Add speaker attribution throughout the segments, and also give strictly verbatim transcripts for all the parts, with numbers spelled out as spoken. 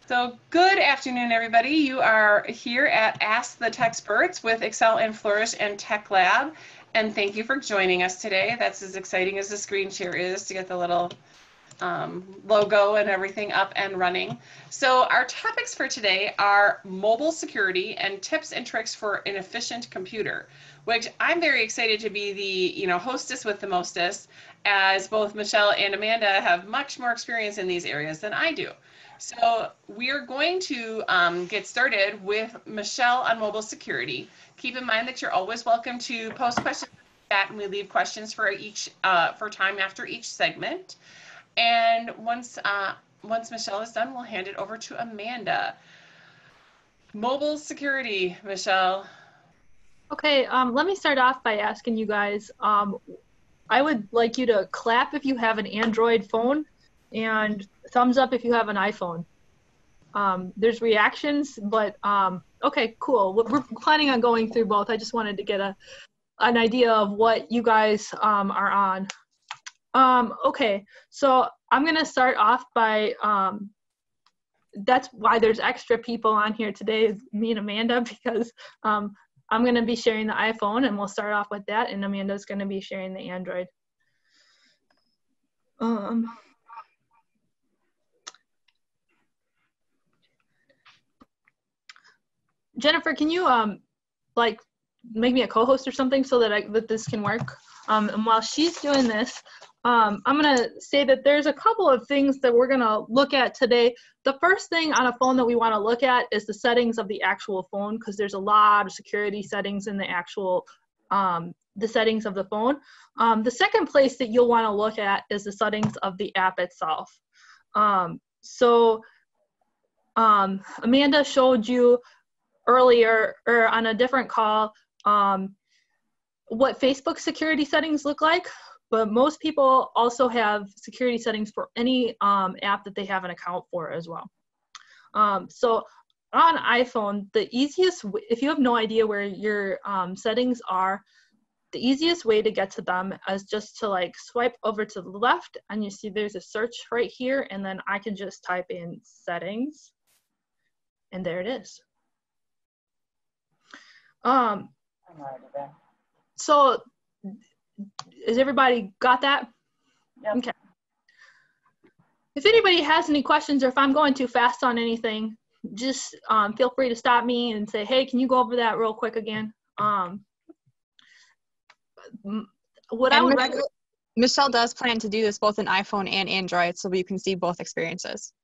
Speaker 1: So good afternoon, everybody. You are here at Ask the Techsperts with Excel and Flourish and Tech Lab. And thank you for joining us today. That's as exciting as the screen share is to get the little um, logo and everything up and running. So our topics for today are mobile security and tips and tricks for an efficient computer, which I'm very excited to be the you know hostess with the mostest, as both Michelle and Amanda have much more experience in these areas than I do. So we are going to um, get started with Michelle on mobile security. Keep in mind that you're always welcome to post questions in the chat, and we leave questions for each uh, for time after each segment. And once uh, once Michelle is done, we'll hand it over to Amanda. Mobile security, Michelle.
Speaker 2: Okay, um, let me start off by asking you guys, um, I would like you to clap if you have an Android phone and thumbs up if you have an iPhone. Um, there's reactions, but um, okay, cool. We're planning on going through both. I just wanted to get a an idea of what you guys um, are on. Um, okay, so I'm gonna start off by, um, that's why there's extra people on here today, me and Amanda, because um, I'm gonna be sharing the iPhone and we'll start off with that, and Amanda's gonna be sharing the Android. Um, Jennifer, can you um, like make me a co-host or something so that I, that this can work? Um, and while she's doing this, um, I'm gonna say that there's a couple of things that we're gonna look at today. The first thing on a phone that we wanna look at is the settings of the actual phone, because there's a lot of security settings in the actual, um, the settings of the phone. Um, the second place that you'll wanna look at is the settings of the app itself. Um, so um, Amanda showed you earlier, or on a different call, um, what Facebook security settings look like, but most people also have security settings for any um, app that they have an account for as well. Um, so on iPhone, the easiest, if you have no idea where your um, settings are, the easiest way to get to them is just to like swipe over to the left, and you see there's a search right here, and then I can just type in settings, and there it is. Um, so has everybody got that? Yep. Okay. If anybody has any questions, or if I'm going too fast on anything, just um, feel free to stop me and say, hey, can you go over that real quick again? Um, what
Speaker 3: and
Speaker 2: I would
Speaker 3: Michelle, Michelle does plan to do this both in iPhone and Android, so you can see both experiences.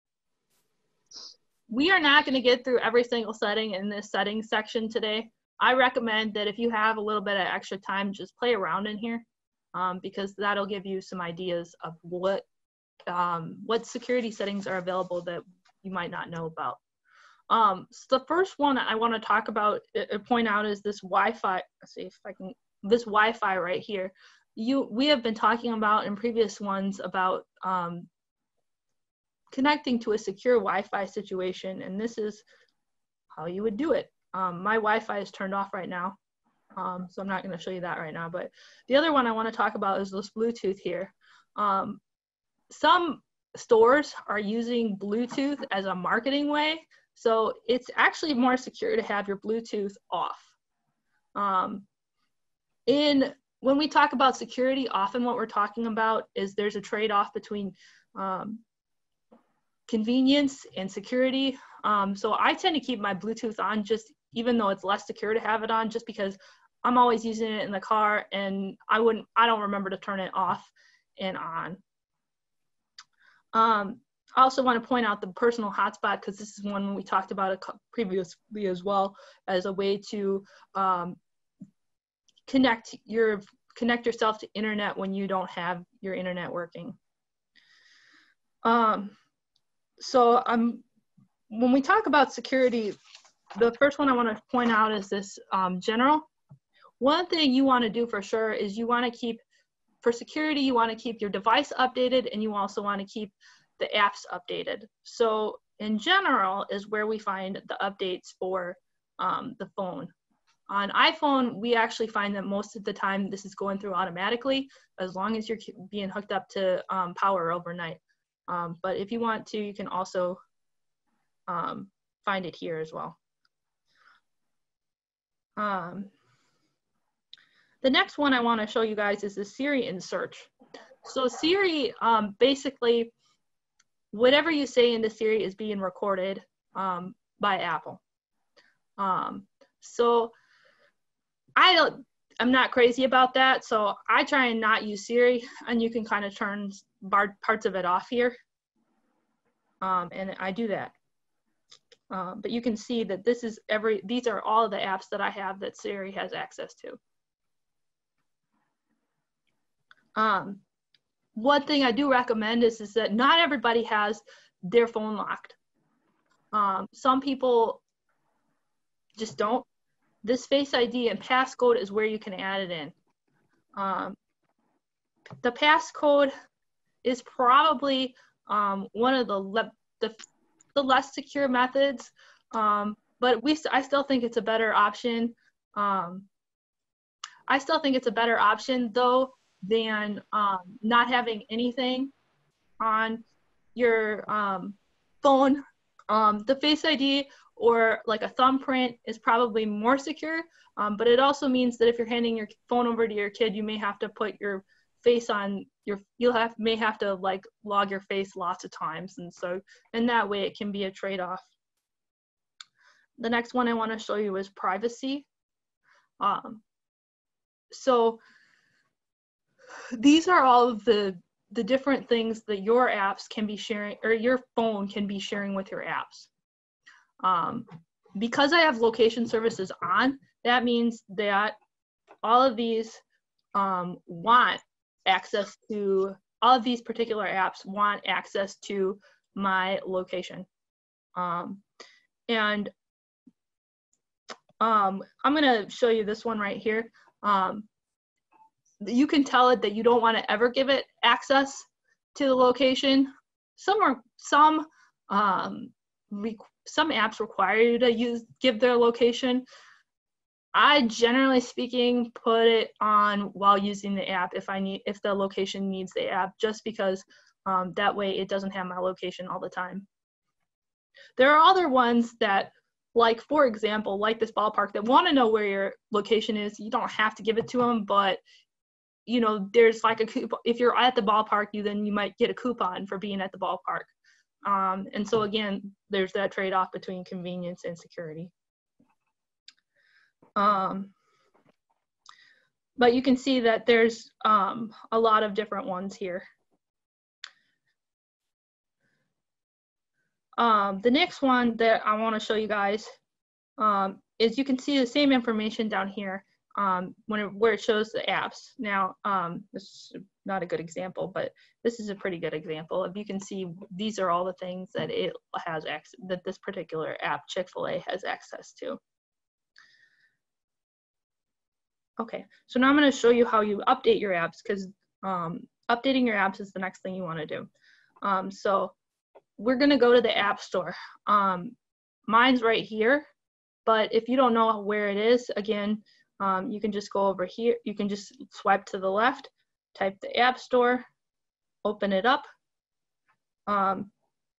Speaker 2: We are not going to get through every single setting in this settings section today. I recommend that if you have a little bit of extra time, just play around in here, um, because that'll give you some ideas of what um, what security settings are available that you might not know about. Um, so the first one I want to talk about, uh, point out, is this Wi-Fi. Let's see if I can. This Wi-Fi right here. You we have been talking about in previous ones about um, connecting to a secure Wi-Fi situation, and this is how you would do it. Um, my Wi-Fi is turned off right now, um, so I'm not going to show you that right now. But the other one I want to talk about is this Bluetooth here. Um, some stores are using Bluetooth as a marketing way, so it's actually more secure to have your Bluetooth off. Um, in when we talk about security, often what we're talking about is there's a trade-off between um, convenience and security. Um, so I tend to keep my Bluetooth on, just even though it's less secure to have it on, just because I'm always using it in the car, and I wouldn't, I don't remember to turn it off and on. Um, I also want to point out the personal hotspot, because this is one we talked about it previously as well, as a way to um, connect your connect yourself to internet when you don't have your internet working. Um, so um, when we talk about security, the first one I want to point out is this um, general. One thing you want to do for sure is you want to keep, for security, you want to keep your device updated, and you also want to keep the apps updated. So in general is where we find the updates for um, the phone. On iPhone, we actually find that most of the time this is going through automatically, as long as you're being hooked up to um, power overnight. Um, but if you want to, you can also um, find it here as well. Um, the next one I want to show you guys is the Siri in search. So Siri, um, basically, whatever you say into Siri is being recorded um, by Apple. Um, so I don't, I'm not crazy about that. So I try and not use Siri, and you can kind of turn bar, parts of it off here. Um, and I do that. Uh, but you can see that this is every, these are all of the apps that I have that Siri has access to. Um, one thing I do recommend is, is that not everybody has their phone locked. Um, some people just don't. This Face I D and passcode is where you can add it in. Um, the passcode is probably um, one of the, le the the less secure methods, um, but we I still think it's a better option. Um, I still think it's a better option though than um, not having anything on your um, phone. Um, the Face I D or like a thumbprint is probably more secure, um, but it also means that if you're handing your phone over to your kid, you may have to put your face on your, you'll have, may have to like log your face lots of times. And so, in that way it can be a trade-off. The next one I want to show you is privacy. Um, so these are all of the, the different things that your apps can be sharing, or your phone can be sharing with your apps. Um, because I have location services on, that means that all of these um, want access to, all of these particular apps want access to my location. Um, and um, I'm gonna show you this one right here. Um, you can tell it that you don't want to ever give it access to the location. Some are, some, um, some apps require you to use, give their location. I generally speaking put it on while using the app if I need, if the location needs the app, just because um, that way it doesn't have my location all the time. There are other ones that, like for example, like this ballpark, that want to know where your location is. You don't have to give it to them, but you know, there's like a coupon. If you're at the ballpark, you then you might get a coupon for being at the ballpark. Um, and so again, there's that trade-off between convenience and security. Um, but you can see that there's um, a lot of different ones here. Um, the next one that I want to show you guys um, is you can see the same information down here um, when it, where it shows the apps. Now, um, this is not a good example, but this is a pretty good example. If you can see, these are all the things that it has access, that this particular app, Chick-fil-A, has access to. Okay, so now I'm going to show you how you update your apps, because um, updating your apps is the next thing you want to do. Um, so we're going to go to the App Store. Um, mine's right here, but if you don't know where it is, again, um, you can just go over here. You can just swipe to the left, type the App Store, open it up. Um,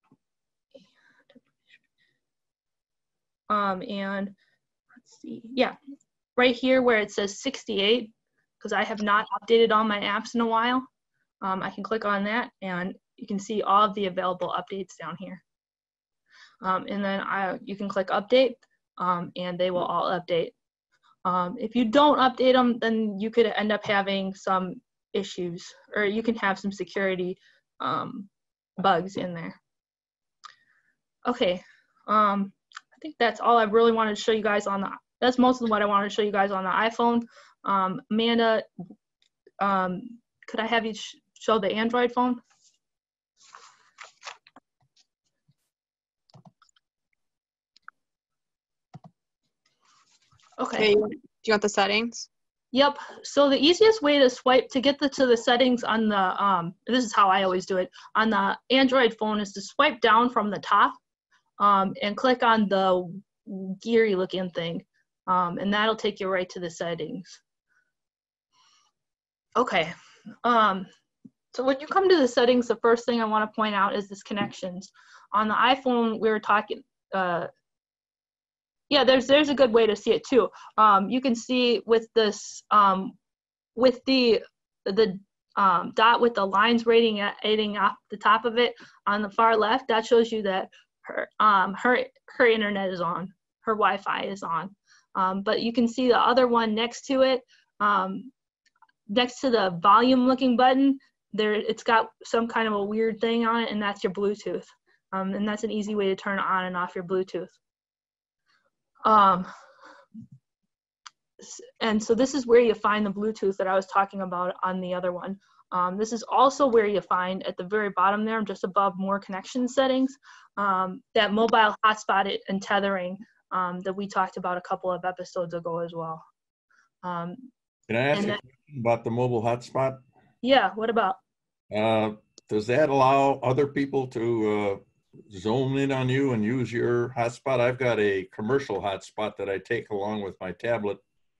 Speaker 2: um, and let's see, yeah. Right here where it says sixty-eight, because I have not updated all my apps in a while, um, I can click on that and you can see all of the available updates down here. Um, and then I, you can click update um, and they will all update. Um, if you don't update them, then you could end up having some issues, or you can have some security um, bugs in there. Okay, um, I think that's all I really wanted to show you guys on the That's most of what I wanted to show you guys on the iPhone. Um, Amanda, um, could I have you sh show the Android phone? Okay.
Speaker 3: Okay. Do you want the settings?
Speaker 2: Yep. So the easiest way to swipe to get the, to the settings on the, um, this is how I always do it, on the Android phone, is to swipe down from the top um, and click on the geary looking thing. Um, and that'll take you right to the settings. Okay, um, so when you come to the settings, the first thing I want to point out is this connections. On the iPhone, we were talking, uh, yeah, there's there's a good way to see it too. Um, you can see with this, um, with the the um, dot with the lines rating adding off the top of it on the far left, that shows you that her um, her her internet is on, her Wi-Fi is on. Um, but you can see the other one next to it, um, next to the volume looking button. There, it's got some kind of a weird thing on it, and that's your Bluetooth. Um, and that's an easy way to turn on and off your Bluetooth. Um, and so this is where you find the Bluetooth that I was talking about on the other one. Um, this is also where you find at the very bottom there, just above more connection settings, um, that mobile hotspot and tethering um, that we talked about a couple of episodes ago as well. Um,
Speaker 4: Can I ask a
Speaker 2: that,
Speaker 4: question about the mobile hotspot?
Speaker 2: Yeah, what about?
Speaker 4: Uh, does that allow other people to uh, zoom in on you and use your hotspot? I've got a commercial hotspot that I take along with my tablet.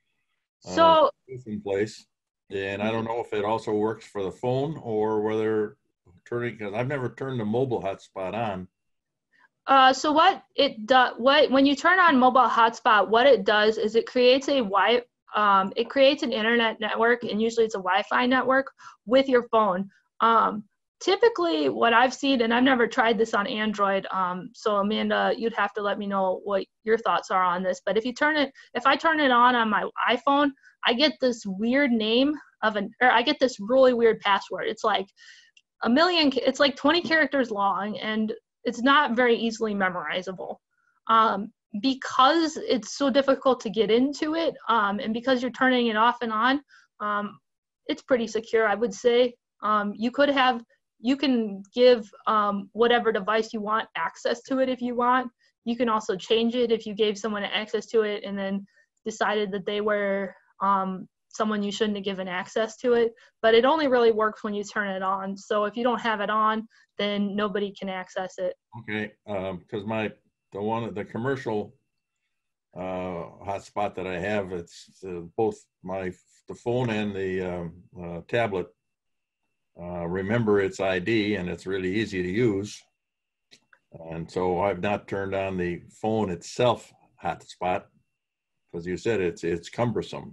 Speaker 2: So
Speaker 4: uh, in place, and I don't know if it also works for the phone or whether turning, because I've never turned the mobile hotspot on.
Speaker 2: Uh, so what it does, what when you turn on mobile hotspot, what it does is it creates a wi um, it creates an internet network, and usually it's a Wi-Fi network with your phone. Um, typically, what I've seen, and I've never tried this on Android, um, so Amanda, you'd have to let me know what your thoughts are on this. But if you turn it, if I turn it on on my iPhone, I get this weird name of an, or I get this really weird password. It's like a million, it's like twenty characters long, and it's not very easily memorizable. Um, because it's so difficult to get into it, um, and because you're turning it off and on, um, it's pretty secure, I would say. Um, you could have, you can give um, whatever device you want access to it if you want. You can also change it if you gave someone access to it and then decided that they were um, someone you shouldn't have given access to it. But it only really works when you turn it on. So if you don't have it on, then nobody can access it.
Speaker 4: Okay, because um, my the one the commercial uh, hotspot that I have, it's uh, both my the phone and the um, uh, tablet uh, remember its I D, and it's really easy to use. And so I've not turned on the phone itself hotspot because you said it's it's cumbersome.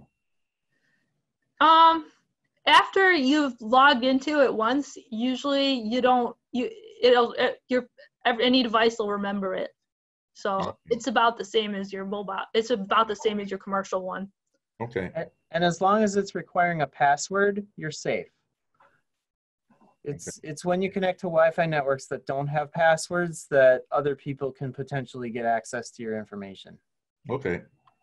Speaker 2: Um, after you've logged into it once, usually you don't you it'll it, your any device will remember it. So it's about the same as your mobile. It's about the same as your commercial one.
Speaker 4: Okay.
Speaker 5: And, and as long as it's requiring a password, you're safe. It's okay. It's when you connect to Wi-Fi networks that don't have passwords that other people can potentially get access to your information.
Speaker 4: Okay.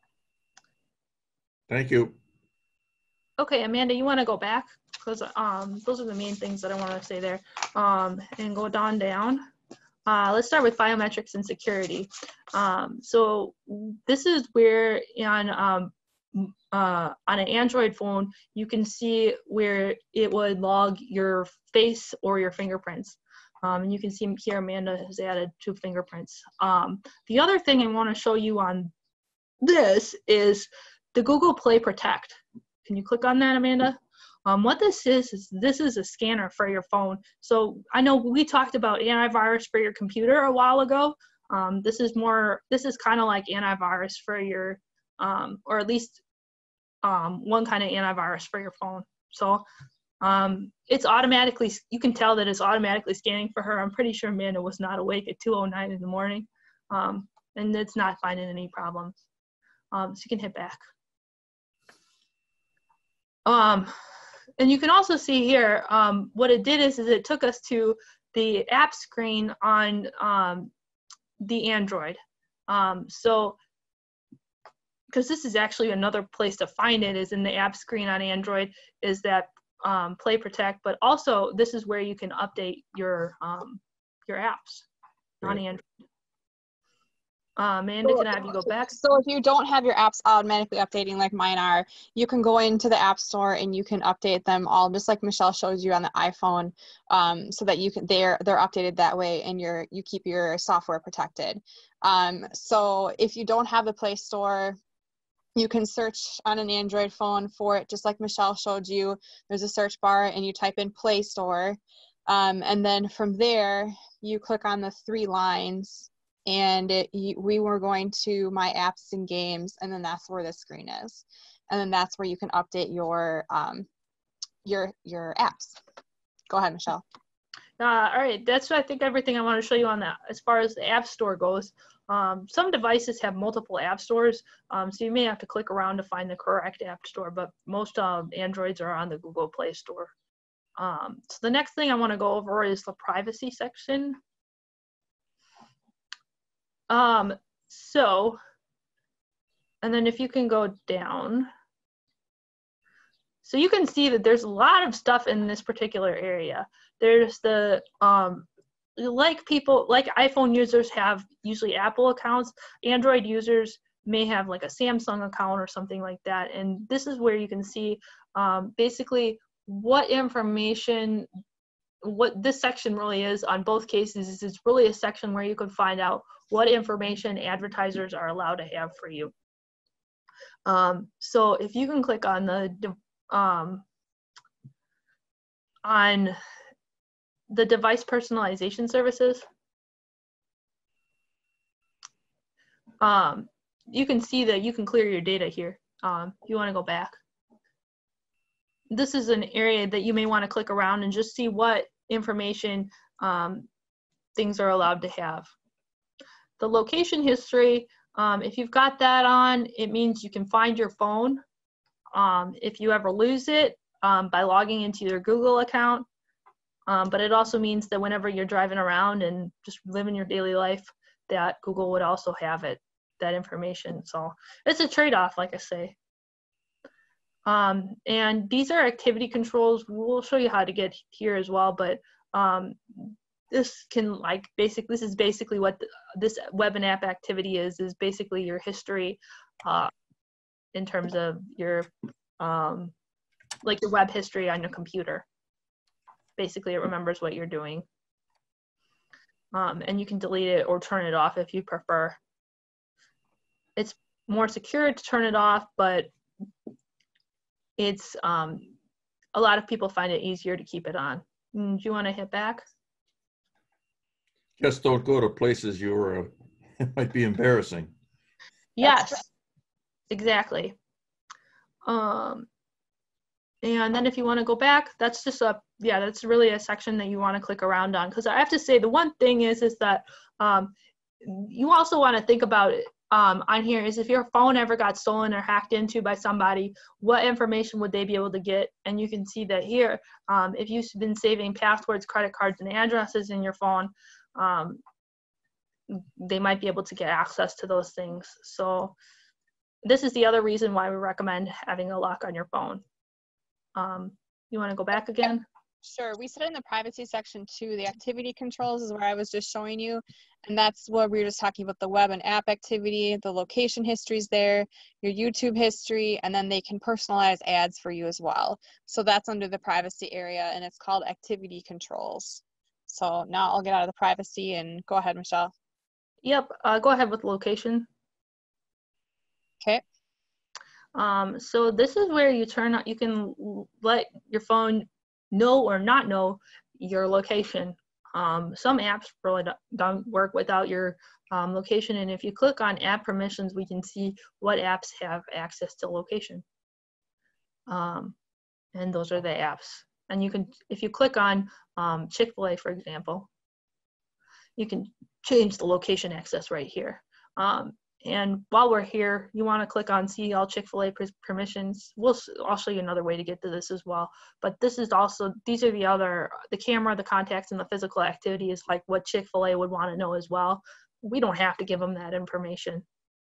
Speaker 4: Thank you.
Speaker 2: Okay, Amanda, you want to go back? Because um, those are the main things that I want to say there. Um, and go down, down. Uh, let's start with biometrics and security. Um, so this is where on um, uh, on an Android phone, you can see where it would log your face or your fingerprints. Um, and you can see here Amanda has added two fingerprints. Um, the other thing I want to show you on this is the Google Play Protect. Can you click on that, Amanda? Um, what this is, is this is a scanner for your phone. So I know we talked about antivirus for your computer a while ago. Um, this is more, this is kind of like antivirus for your, um, or at least um, one kind of antivirus for your phone. So um, it's automatically, you can tell that it's automatically scanning for her. I'm pretty sure Amanda was not awake at two oh nine in the morning, um, and it's not finding any problems. Um, so you can hit back. Um, and you can also see here, um, what it did is, is it took us to the app screen on um, the Android. Um, so, because this is actually another place to find it is in the app screen on Android is that um, Play Protect, but also this is where you can update your, um, your apps on Android. Uh, Amanda,
Speaker 3: so,
Speaker 2: can I have you go back?
Speaker 3: So if you don't have your apps automatically updating like mine are, you can go into the App Store and you can update them all, just like Michelle shows you on the iPhone, um, so that you can they're they're updated that way, and you're you keep your software protected. Um, so if you don't have the Play Store, you can search on an Android phone for it, just like Michelle showed you. There's a search bar, and you type in Play Store, um, and then from there you click on the three lines. and it, you, we were going to my apps and games, and then that's where the screen is. And then that's where you can update your um, your your apps. Go ahead, Michelle.
Speaker 2: Uh, all right, that's I think everything I want to show you on that. As far as the App Store goes, um, some devices have multiple app stores, um, so you may have to click around to find the correct app store, but most um, Androids are on the Google Play Store. Um, so the next thing I want to go over is the privacy section. Um, so, and then if you can go down, so you can see that there's a lot of stuff in this particular area. There's the, um, like people, like iPhone users have usually Apple accounts, Android users may have like a Samsung account or something like that. And this is where you can see um, basically what information, what this section really is on both cases is it's really a section where you can find out what information advertisers are allowed to have for you. Um, so if you can click on the um, on the device personalization services, um, you can see that you can clear your data here. Um, if you want to go back, this is an area that you may want to click around and just see what information um, things are allowed to have. The location history, um, if you've got that on, it means you can find your phone. Um, if you ever lose it um, by logging into your Google account, um, but it also means that whenever you're driving around and just living your daily life, that Google would also have it, that information. So it's a trade-off, like I say. Um, and these are activity controls. We'll show you how to get here as well, but um, this can like basic, this is basically what the, this web and app activity is, is basically your history uh, in terms of your, um, like your web history on your computer. Basically, it remembers what you're doing. Um, and you can delete it or turn it off if you prefer. It's more secure to turn it off, but it's, um, a lot of people find it easier to keep it on. Do you want to hit back?
Speaker 4: Just don't go to places you're, uh, it might be embarrassing.
Speaker 2: Yes, exactly. Um, and then if you want to go back, that's just a, yeah, that's really a section that you want to click around on. Because I have to say, the one thing is, is that um, you also want to think about it um, on here is if your phone ever got stolen or hacked into by somebody, what information would they be able to get? And you can see that here, um, if you've been saving passwords, credit cards, and addresses in your phone, um, they might be able to get access to those things. So this is the other reason why we recommend having a lock on your phone. Um, you want to go back again?
Speaker 3: Sure. We said in the privacy section too, the activity controls is where I was just showing you. And that's what we were just talking about, the web and app activity, the location histories there, your YouTube history, and then they can personalize ads for you as well. So that's under the privacy area and it's called activity controls. So now I'll get out of the privacy and go ahead, Michelle.
Speaker 2: Yep, uh, go ahead with location.
Speaker 3: Okay.
Speaker 2: Um, so this is where you turn on, you can let your phone know or not know your location. Um, some apps really don't work without your um, location. And if you click on app permissions, we can see what apps have access to location. Um, and those are the apps. And you can, if you click on um, Chick-fil-A, for example, you can change the location access right here. Um, and while we're here, you want to click on see all Chick-fil-A permissions. We'll, I'll show you another way to get to this as well. But this is also, these are the other, the camera, the contacts, and the physical activity is like what Chick-fil-A would want to know as well. We don't have to give them that information.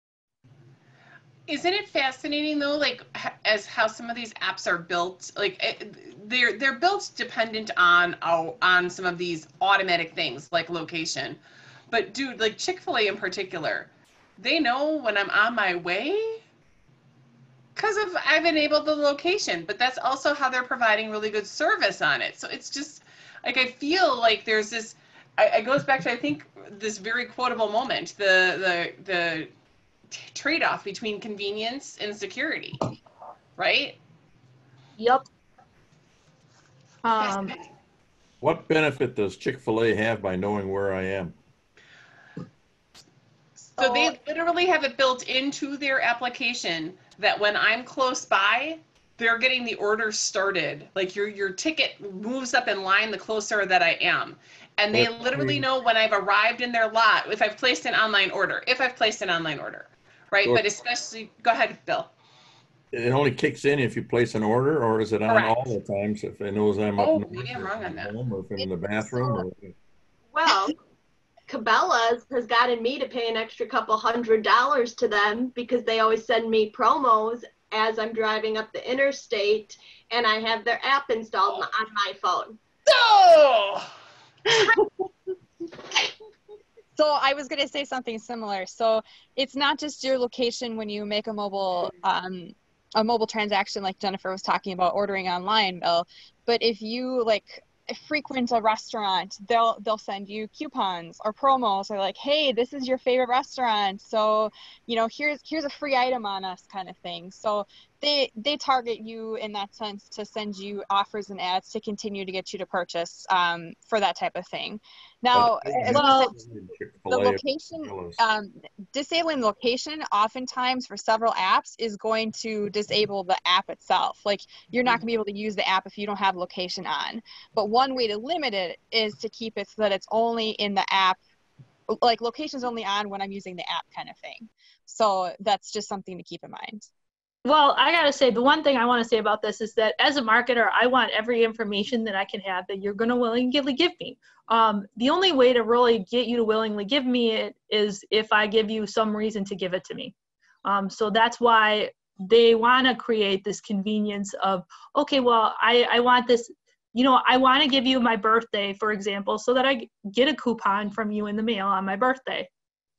Speaker 1: Isn't it fascinating though, like as how some of these apps are built, like it, they're they're built dependent on oh, on some of these automatic things like location. But dude, like Chick-fil-A in particular, they know when I'm on my way because of I've enabled the location, but that's also how they're providing really good service on it. So it's just like I feel like there's this. I, it goes back to I think this very quotable moment, the the the. trade-off between convenience and security, right?
Speaker 2: Yep. Um,
Speaker 4: What benefit does Chick-fil-A have by knowing where I am?
Speaker 1: So they literally have it built into their application that when I'm close by, they're getting the order started. Like your your ticket moves up in line the closer that I am. And they literally know when I've arrived in their lot, if I've placed an online order, if I've placed an online order, right? But especially, go ahead, Bill.
Speaker 4: It only kicks in if you place an order, or is it on
Speaker 1: Correct.
Speaker 4: all the times if it knows I'm up
Speaker 1: Oh,
Speaker 4: north
Speaker 1: maybe I'm
Speaker 4: or
Speaker 1: wrong on
Speaker 4: from
Speaker 1: that.
Speaker 4: home or if I'm in the bathroom? Or...
Speaker 6: Well, Cabela's has gotten me to pay an extra couple hundred dollars to them because they always send me promos as I'm driving up the interstate, and I have their app installed on my phone.
Speaker 1: Oh!
Speaker 3: So I was going to say something similar. So it's not just your location when you make a mobile um, a mobile transaction like Jennifer was talking about ordering online, Bill, but if you like frequent a restaurant, they'll they'll send you coupons or promos or like, hey, this is your favorite restaurant, so you know here's here's a free item on us kind of thing. So they they target you in that sense to send you offers and ads to continue to get you to purchase um, for that type of thing. Now, as
Speaker 2: well,
Speaker 3: we said, the location, um, disabling location oftentimes for several apps is going to disable the app itself. Like you're not gonna be able to use the app if you don't have location on. But one way to limit it is to keep it so that it's only in the app, like location's only on when I'm using the app kind of thing. So that's just something to keep in mind.
Speaker 2: Well, I gotta say, the one thing I want to say about this is that as a marketer, I want every information that I can have that you're going to willingly give me. Um, the only way to really get you to willingly give me it is if I give you some reason to give it to me. Um, so that's why they want to create this convenience of, okay, well, I, I want this, you know, I want to give you my birthday, for example, so that I get a coupon from you in the mail on my birthday.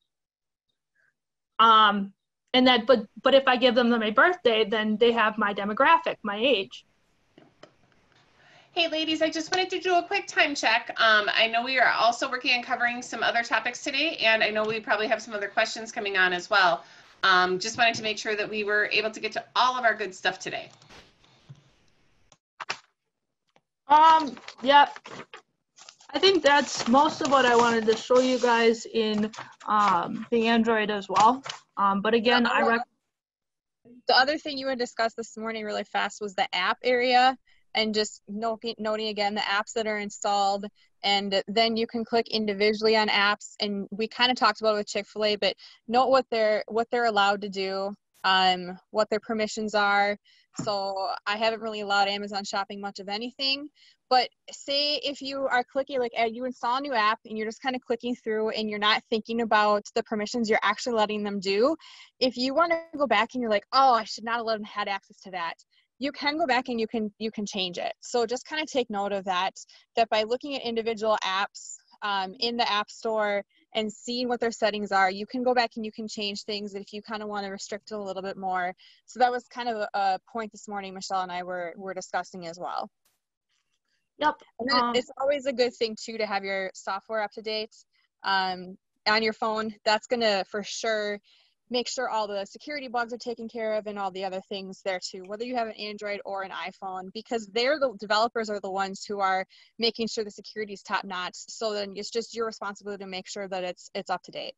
Speaker 2: Um, And that, but but if I give them my birthday, then they have my demographic, my age.
Speaker 1: Hey, ladies, I just wanted to do a quick time check. Um, I know we are also working on covering some other topics today, and I know we probably have some other questions coming on as well. Um, just wanted to make sure that we were able to get to all of our good stuff today.
Speaker 2: Um, yeah, I think that's most of what I wanted to show you guys in um, the Android as well. Um, but again, I rec-
Speaker 3: The other thing you had discussed this morning really fast was the app area, and just noting, noting again the apps that are installed, and then you can click individually on apps. And we kind of talked about it with Chick-fil-A, but note what they're what they're allowed to do, um, what their permissions are. So I haven't really allowed Amazon shopping much of anything. But say if you are clicking, like you install a new app and you're just kind of clicking through and you're not thinking about the permissions you're actually letting them do. If you want to go back and you're like, oh, I should not have let them had access to that, you can go back and you can you can change it. So just kind of take note of that, that by looking at individual apps um, in the App Store and seeing what their settings are, you can go back and you can change things if you kind of want to restrict it a little bit more. So that was kind of a, a point this morning Michelle and I were, were discussing as well.
Speaker 2: Yep.
Speaker 3: And then
Speaker 2: um,
Speaker 3: it's always a good thing too to have your software up to date um, on your phone. That's going to for sure make sure all the security bugs are taken care of and all the other things there too, whether you have an Android or an iPhone, because they're the developers are the ones who are making sure the security is top notch. So then it's just your responsibility to make sure that it's it's up to date.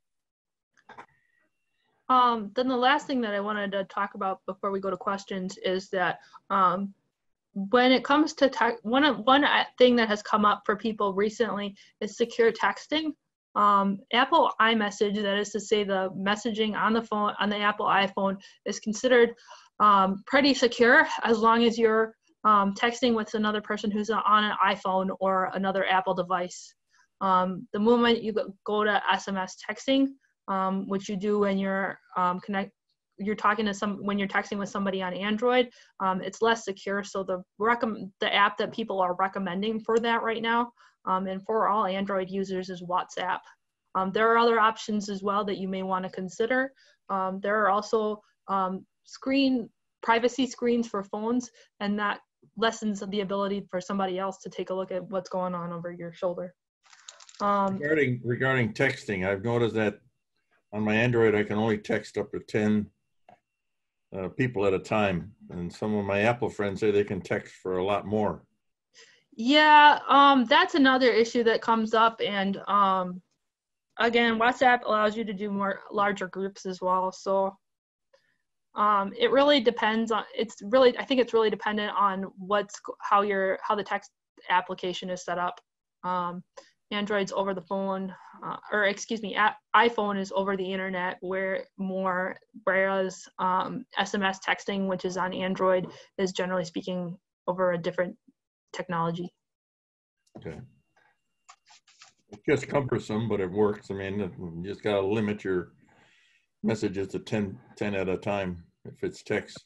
Speaker 2: Um, then the last thing that I wanted to talk about before we go to questions is that um, when it comes to tech, one one thing that has come up for people recently is secure texting. Um, Apple iMessage, that is to say the messaging on the phone, on the Apple iPhone, is considered um, pretty secure as long as you're um, texting with another person who's on an iPhone or another Apple device. Um, the moment you go to S M S texting, um, which you do when you're um, connect, you're talking to some, when you're texting with somebody on Android, um, it's less secure. So the recomm the app that people are recommending for that right now, um, and for all Android users, is WhatsApp. Um, there are other options as well that you may want to consider. Um, there are also um, screen privacy screens for phones, and that lessens the ability for somebody else to take a look at what's going on over your shoulder. Um,
Speaker 4: regarding regarding texting, I've noticed that on my Android I can only text up to ten uh, people at a time, and some of my Apple friends say they can text for a lot more.
Speaker 2: Yeah, um, that's another issue that comes up, and um, again, WhatsApp allows you to do more larger groups as well. So um, it really depends on, it's really, I think it's really dependent on what's, how your, how the text application is set up. Um, Android's over the phone, uh, or excuse me, a- iPhone is over the internet, where more, whereas um, S M S texting, which is on Android, is generally speaking over a different technology.
Speaker 4: Okay. It's just cumbersome, but it works. I mean, you just gotta limit your messages to ten, ten at a time if it's text.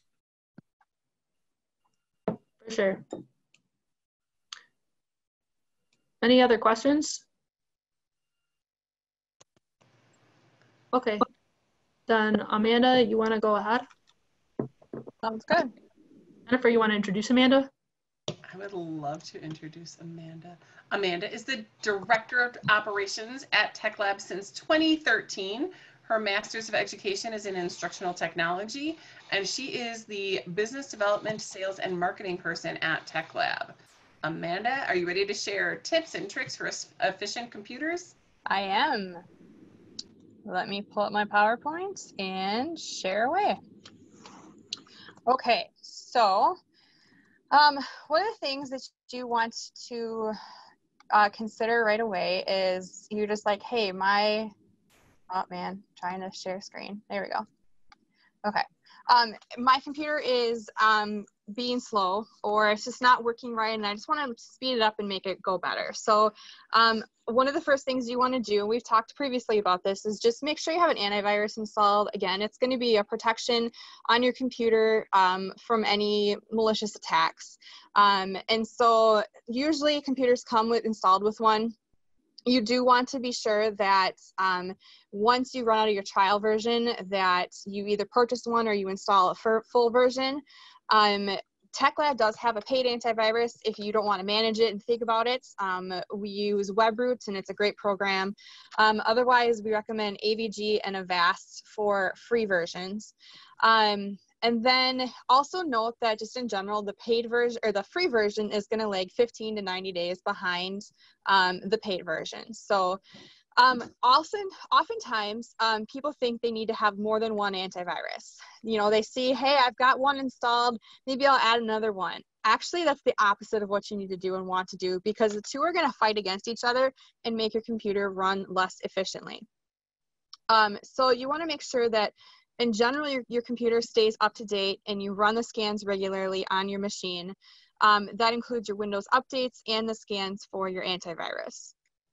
Speaker 2: For sure. Any other questions? Okay, then Amanda, you want to go ahead?
Speaker 3: Sounds good.
Speaker 2: Jennifer, you want to introduce Amanda?
Speaker 1: I would love to introduce Amanda. Amanda is the Director of Operations at Tech Lab since twenty thirteen. Her Master's of Education is in Instructional Technology, and she is the Business Development, Sales, and Marketing person at Tech Lab. Amanda, are you ready to share tips and tricks for efficient computers?
Speaker 3: I am. Let me pull up my PowerPoint and share away. Okay, so um, one of the things that you want to uh, consider right away is you're just like, hey, my, oh man, trying to share screen. There we go. Okay. Um, my computer is um, being slow, or it's just not working right, and I just want to speed it up and make it go better. So um, one of the first things you want to do, and we've talked previously about this, is just make sure you have an antivirus installed. Again, it's going to be a protection on your computer um, from any malicious attacks. Um, and so usually computers come with installed with one. You do want to be sure that um, once you run out of your trial version, that you either purchase one or you install a full version. Um, TechLab does have a paid antivirus if you don't want to manage it and think about it. Um, we use WebRoots, and it's a great program. Um, otherwise, we recommend A V G and Avast for free versions. Um, And then also note that just in general, the paid version or the free version is going to lag fifteen to ninety days behind um, the paid version. So um, often, oftentimes um, people think they need to have more than one antivirus. You know, they see, hey, I've got one installed, maybe I'll add another one. Actually, that's the opposite of what you need to do and want to do, because the two are going to fight against each other and make your computer run less efficiently. Um, so you want to make sure that in general, your, your computer stays up to date and you run the scans regularly on your machine. Um, that includes your Windows updates and the scans for your antivirus.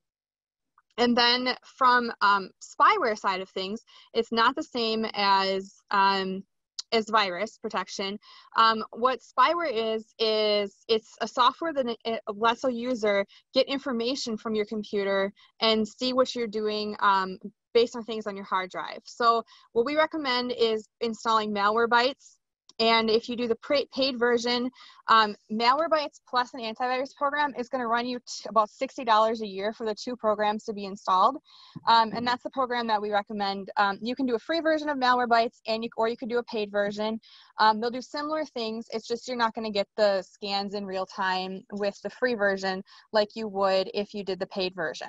Speaker 3: And then from um, spyware side of things, it's not the same as, um, as virus protection. Um, what spyware is, is it's a software that it lets a user get information from your computer and see what you're doing um, based on things on your hard drive. So what we recommend is installing Malwarebytes. And if you do the paid version, um, Malwarebytes plus an antivirus program is going to run you about sixty dollars a year for the two programs to be installed. Um, and that's the program that we recommend. Um, you can do a free version of Malwarebytes, and you, or you could do a paid version. Um, they'll do similar things. It's just you're not going to get the scans in real time with the free version like you would if you did the paid version.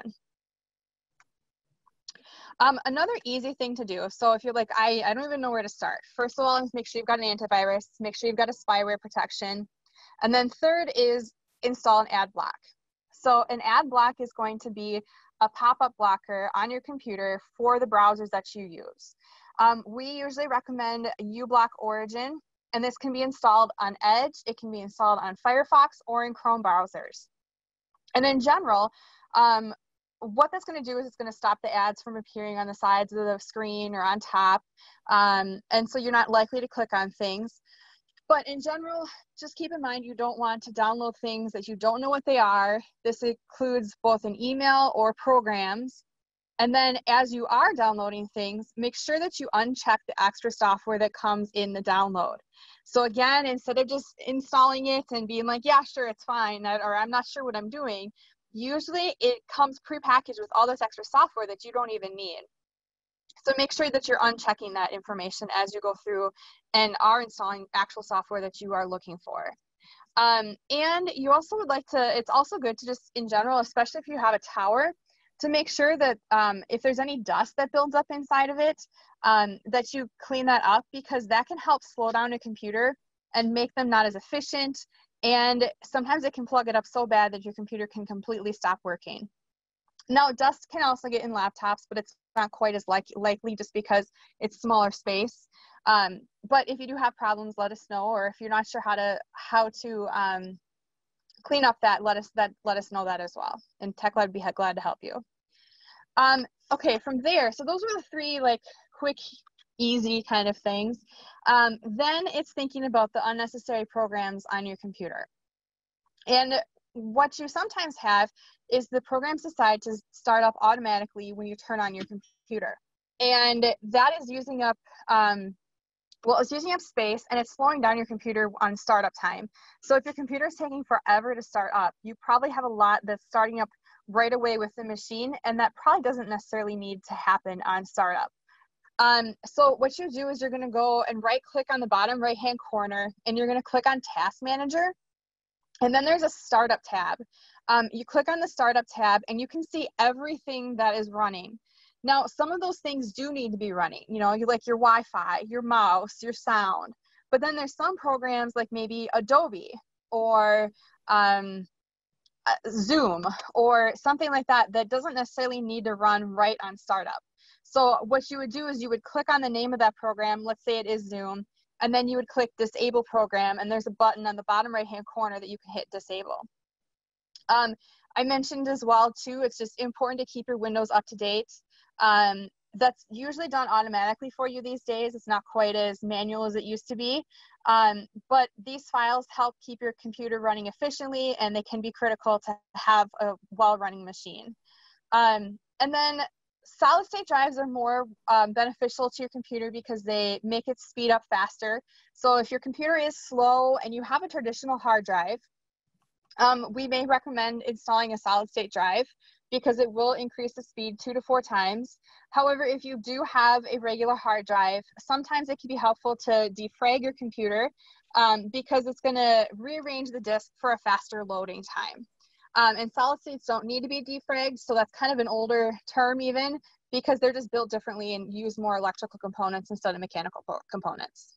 Speaker 3: Um, another easy thing to do, so if you're like, I, I don't even know where to start. First of all, make sure you've got an antivirus, make sure you've got a spyware protection. And then third is install an ad block. So an ad block is going to be a pop-up blocker on your computer for the browsers that you use. Um, we usually recommend uBlock Origin, and this can be installed on Edge, it can be installed on Firefox or in Chrome browsers. And in general, um, what that's going to do is it's going to stop the ads from appearing on the sides of the screen or on top. Um, and so you're not likely to click on things. But in general, just keep in mind you don't want to download things that you don't know what they are. This includes both an email or programs. And then as you are downloading things, make sure that you uncheck the extra software that comes in the download. So again, instead of just installing it and being like, yeah, sure, it's fine, or I'm not sure what I'm doing, usually it comes prepackaged with all this extra software that you don't even need. So make sure that you're unchecking that information as you go through and are installing actual software that you are looking for. Um, and you also would like to, it's also good to just in general, especially if you have a tower, to make sure that um, if there's any dust that builds up inside of it, um, that you clean that up, because that can help slow down a computer and make them not as efficient. And sometimes it can plug it up so bad that your computer can completely stop working. Now, dust can also get in laptops, but it's not quite as like, likely just because it's smaller space. Um, but if you do have problems, let us know, or if you're not sure how to how to um, clean up that, let us that let us know that as well. And TechLab would be glad to help you. Um, okay, from there, so those were the three like quick, easy kind of things. Um, then it's thinking about the unnecessary programs on your computer. And what you sometimes have is the programs decide to start up automatically when you turn on your computer. And that is using up, um, well, it's using up space, and it's slowing down your computer on startup time. So if your computer is taking forever to start up, you probably have a lot that's starting up right away with the machine, and that probably doesn't necessarily need to happen on startup. Um, so what you do is you're gonna go and right click on the bottom right-hand corner, and you're gonna click on Task Manager. And then there's a startup tab. Um, you click on the startup tab and you can see everything that is running. Now, some of those things do need to be running, you know, you like your Wi-Fi, your mouse, your sound. But then there's some programs like maybe Adobe or um, Zoom or something like that that doesn't necessarily need to run right on startup. So what you would do is you would click on the name of that program. Let's say it is Zoom. And then you would click Disable Program, and there's a button on the bottom right-hand corner that you can hit Disable. Um, I mentioned as well, too, it's just important to keep your Windows up to date. Um, that's usually done automatically for you these days. It's not quite as manual as it used to be. Um, but these files help keep your computer running efficiently, and they can be critical to have a well-running machine. Um, and then solid state drives are more um, beneficial to your computer because they make it speed up faster. So if your computer is slow and you have a traditional hard drive, um, we may recommend installing a solid state drive because it will increase the speed two to four times. However, if you do have a regular hard drive, sometimes it can be helpful to defrag your computer um, because it's going to rearrange the disk for a faster loading time. Um, and solid states don't need to be defragged, so that's kind of an older term even, because they're just built differently and use more electrical components instead of mechanical components.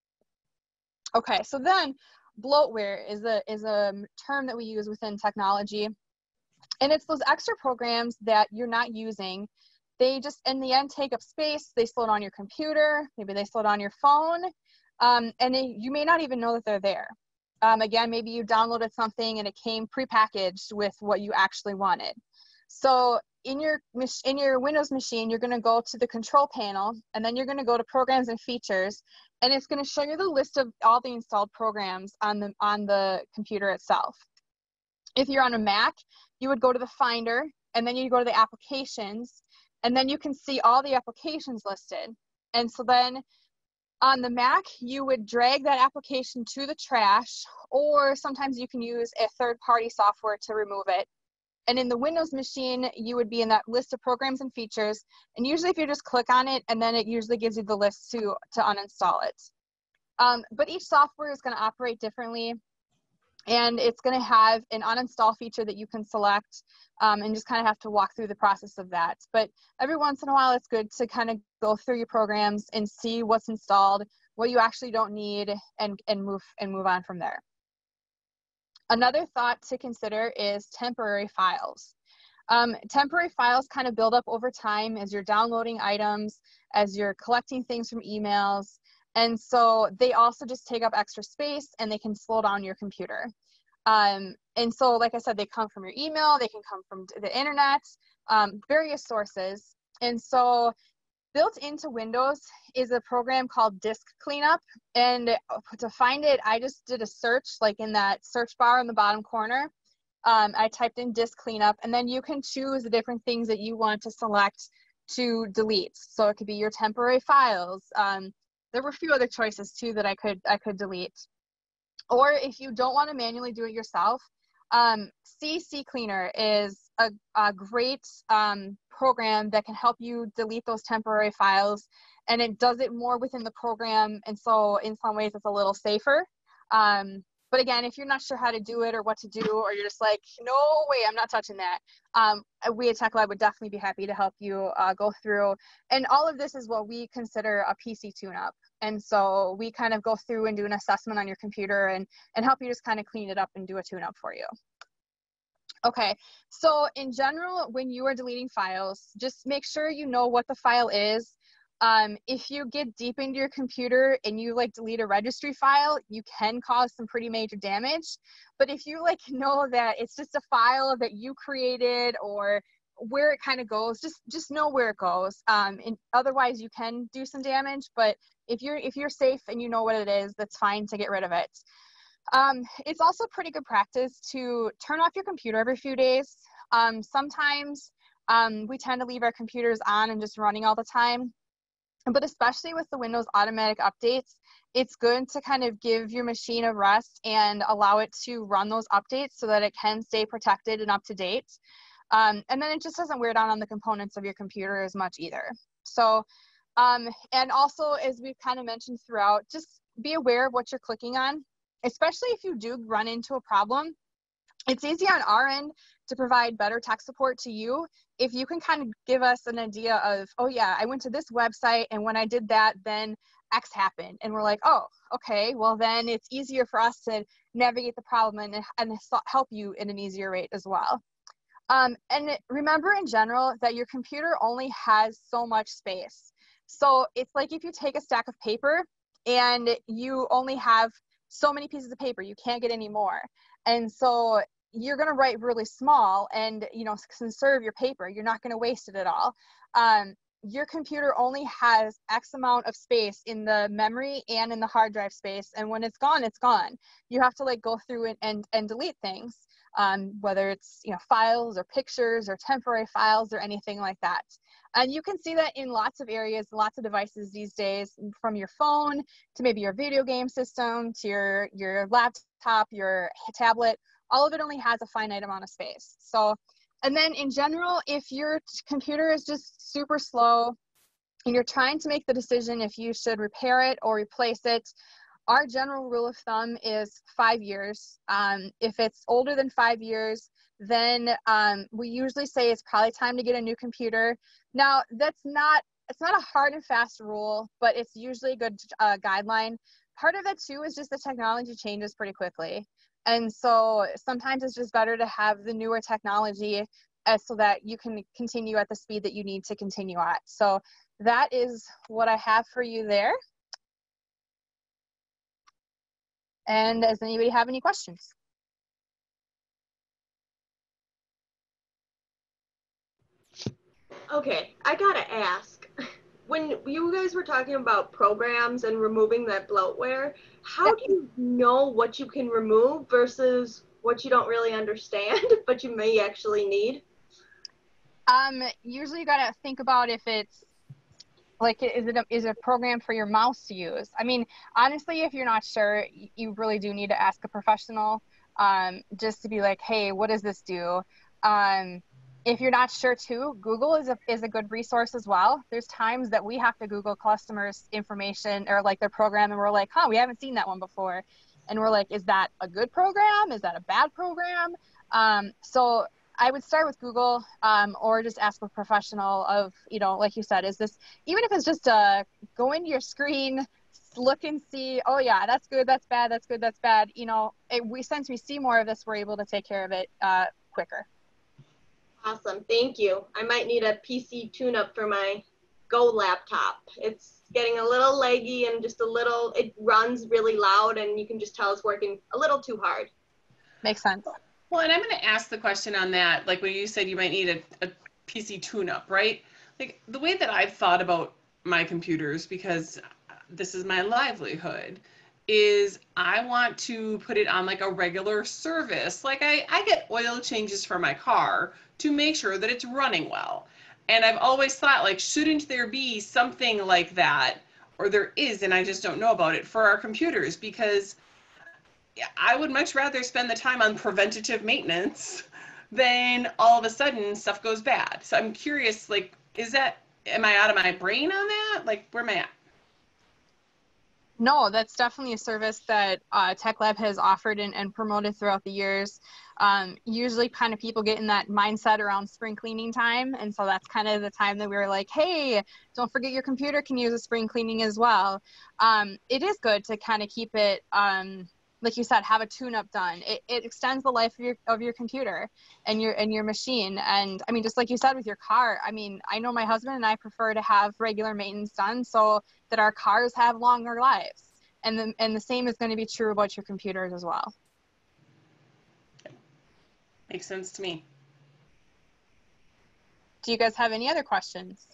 Speaker 3: Okay, so then bloatware is a, is a term that we use within technology, and it's those extra programs that you're not using. They just, in the end, take up space. They slow down your computer, maybe they slow down your phone, um, and they, you may not even know that they're there. Um, again, maybe you downloaded something and it came prepackaged with what you actually wanted. So in your, in your Windows machine, you're going to go to the control panel, and then you're going to go to programs and features, and it's going to show you the list of all the installed programs on the, on the computer itself. If you're on a Mac, you would go to the Finder, and then you go to the applications, and then you can see all the applications listed. And so then on the Mac, you would drag that application to the trash, or sometimes you can use a third-party software to remove it. And in the Windows machine, you would be in that list of programs and features. And usually if you just click on it, and then it usually gives you the list to, to uninstall it. Um, but each software is going to operate differently. And it's going to have an uninstall feature that you can select, um, and just kind of have to walk through the process of that. But every once in a while, it's good to kind of go through your programs and see what's installed, what you actually don't need, and, and, move, and move on from there. Another thought to consider is temporary files. Um, temporary files kind of build up over time as you're downloading items, as you're collecting things from emails. And so they also just take up extra space, and they can slow down your computer. Um, and so, like I said, they come from your email, they can come from the internet, um, various sources. And so built into Windows is a program called Disk Cleanup. And to find it, I just did a search, like in that search bar in the bottom corner. Um, I typed in Disk Cleanup, and then you can choose the different things that you want to select to delete. So it could be your temporary files. Um, There were a few other choices too that I could I could delete. Or if you don't want to manually do it yourself, um, C C Cleaner is a, a great um, program that can help you delete those temporary files, and it does it more within the program, and so in some ways it's a little safer. Um, But again, if you're not sure how to do it or what to do, or you're just like, no way, I'm not touching that, um, we at Tech Lab would definitely be happy to help you uh, go through. And all of this is what we consider a P C tune-up. And so we kind of go through and do an assessment on your computer and, and help you just kind of clean it up and do a tune-up for you. Okay, so in general, when you are deleting files, just make sure you know what the file is. Um, if you get deep into your computer and you like delete a registry file, you can cause some pretty major damage. But if you like know that it's just a file that you created or where it kind of goes, just just know where it goes. Um, and otherwise, you can do some damage. But if you're if you're safe and you know what it is, that's fine to get rid of it. Um, it's also pretty good practice to turn off your computer every few days. Um, sometimes um, we tend to leave our computers on and just running all the time. But especially with the Windows automatic updates, it's good to kind of give your machine a rest and allow it to run those updates so that it can stay protected and up to date. Um, and then it just doesn't wear down on the components of your computer as much either. So, um, and also, as we've kind of mentioned throughout, just be aware of what you're clicking on, especially if you do run into a problem. It's easy on our end to provide better tech support to you if you can kind of give us an idea of, oh yeah, I went to this website and when I did that, then X happened. And we're like, oh, okay, well then it's easier for us to navigate the problem and, and help you in an easier rate as well. Um, and remember in general that your computer only has so much space. So it's like if you take a stack of paper and you only have so many pieces of paper, you can't get any more. And so you're going to write really small and, you know, conserve your paper. You're not going to waste it at all. Um, your computer only has X amount of space in the memory and in the hard drive space. And when it's gone, it's gone. You have to like go through and, and, and delete things, um, whether it's, you know, files or pictures or temporary files or anything like that. And you can see that in lots of areas, lots of devices these days, from your phone to maybe your video game system to your, your laptop, your tablet. All of it only has a finite amount of space. So, and then in general, if your computer is just super slow and you're trying to make the decision if you should repair it or replace it, our general rule of thumb is five years. Um, if it's older than five years, then um, we usually say it's probably time to get a new computer. Now, that's not, it's not a hard and fast rule, but it's usually a good uh, guideline. Part of it too is just the technology changes pretty quickly. And so sometimes it's just better to have the newer technology uh, so that you can continue at the speed that you need to continue at. So that is what I have for you there. And does anybody have any questions?
Speaker 6: Okay, I gotta ask. When you guys were talking about programs and removing that bloatware, how do you know what you can remove versus what you don't really understand, but you may actually need?
Speaker 3: Um, usually you gotta think about if it's, like, is it a, is it a program for your mouse to use? I mean, honestly, if you're not sure, you really do need to ask a professional, um, just to be like, hey, what does this do? Um, If you're not sure too, Google is a, is a good resource as well. There's times that we have to Google customers' information or like their program and we're like, huh, we haven't seen that one before. And we're like, is that a good program? Is that a bad program? Um, so I would start with Google um, or just ask a professional of, you know, like you said, is this, even if it's just uh, go into your screen, look and see, oh yeah, that's good, that's bad, that's good, that's bad. You know, it, we since we see more of this, we're able to take care of it uh, quicker.
Speaker 6: Awesome, thank you. I might need a P C tune-up for my Go laptop. It's getting a little laggy and just a little, it runs really loud and you can just tell it's working a little too hard.
Speaker 3: Makes sense.
Speaker 1: Well, and I'm going to ask the question on that, like when you said you might need a, a P C tune-up, right? Like the way that I've thought about my computers, because this is my livelihood, is I want to put it on like a regular service. Like I, I get oil changes for my car to make sure that it's running well. And I've always thought, like, shouldn't there be something like that, or there is, and I just don't know about it, for our computers? Because I would much rather spend the time on preventative maintenance than all of a sudden stuff goes bad. So I'm curious, like, is that, am I out of my brain on that? Like, where am I at?
Speaker 3: No, that's definitely a service that uh, Tech Lab has offered and, and promoted throughout the years. Um, usually kind of people get in that mindset around spring cleaning time. And so that's kind of the time that we were like, hey, don't forget your computer can use a spring cleaning as well. Um, it is good to kind of keep it, um, like you said, have a tune-up done. It, it extends the life of your, of your computer and your, and your machine. And I mean, just like you said with your car, I mean, I know my husband and I prefer to have regular maintenance done so that our cars have longer lives. And the, and the same is going to be true about your computers as well.
Speaker 1: Makes sense to me.
Speaker 3: Do you guys have any other questions?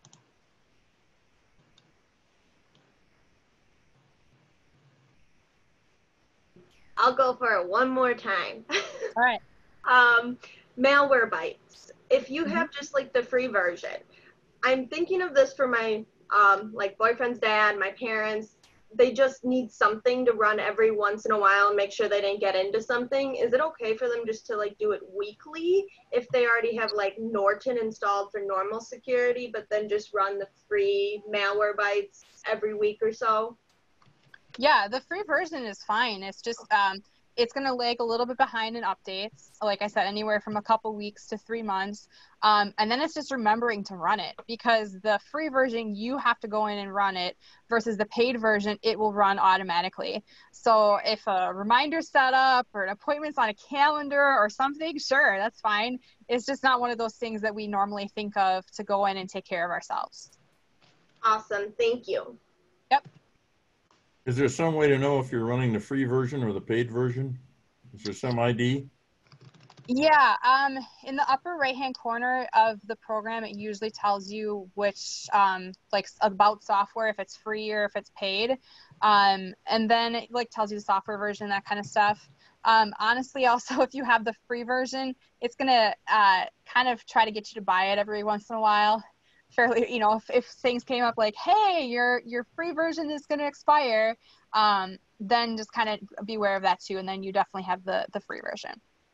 Speaker 6: I'll go for it one more time.
Speaker 3: All right.
Speaker 6: um, Malwarebytes. If you
Speaker 3: Mhm.
Speaker 6: have just like the free version, I'm thinking of this for my um, like boyfriend's dad, my parents. They just need something to run every once in a while and make sure they didn't get into something. Is it okay for them just to like do it weekly if they already have like Norton installed for normal security, but then just run the free Malwarebytes every week or so?
Speaker 3: Yeah, the free version is fine. It's just, um, it's going to lag a little bit behind in updates. Like I said, anywhere from a couple weeks to three months. Um, and then it's just remembering to run it, because the free version, you have to go in and run it, versus the paid version, it will run automatically. So if a reminder's set up or an appointment's on a calendar or something, sure, that's fine. It's just not one of those things that we normally think of to go in and take care of ourselves.
Speaker 6: Awesome. Thank you.
Speaker 3: Yep.
Speaker 4: Is there some way to know if you're running the free version or the paid version? Is there some I D?
Speaker 3: Yeah, um, in the upper right-hand corner of the program, it usually tells you which, um, like about software, if it's free or if it's paid. Um, and then it like tells you the software version, that kind of stuff. Um, honestly, also, if you have the free version, it's gonna uh, kind of try to get you to buy it every once in a while. Fairly, you know, if, if things came up like, hey, your your free version is gonna expire, um, then just kind of be aware of that too, and then you definitely have the the free version.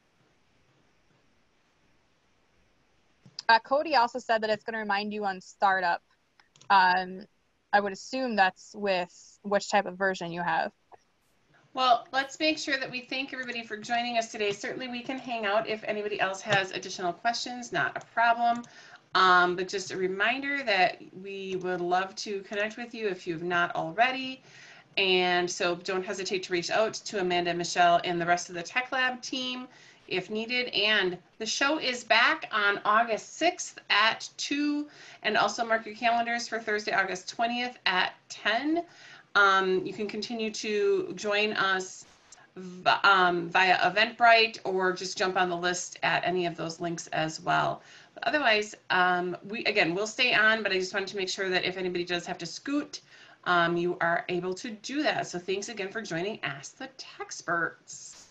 Speaker 3: Uh, Cody also said that it's going to remind you on startup. Um, I would assume that's with which type of version you have.
Speaker 1: Well, let's make sure that we thank everybody for joining us today. Certainly we can hang out if anybody else has additional questions, not a problem. Um, but just a reminder that we would love to connect with you if you've not already. And so don't hesitate to reach out to Amanda, Michelle, and the rest of the Tech Lab team if needed. And the show is back on August sixth at two, and also mark your calendars for Thursday, August twentieth at ten. Um, you can continue to join us um, via Eventbrite, or just jump on the list at any of those links as well. But otherwise, um, we again, we'll stay on, but I just wanted to make sure that if anybody does have to scoot, um, you are able to do that. So thanks again for joining Ask the Techsperts.